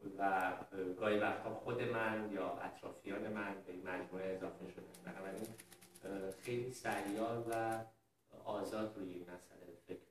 و گاهی وقتا خود من یا اطرافیان من به این مجموعه اضافه شدن. بنابراین خیلی سیال و آزاد روی این مسئله فکر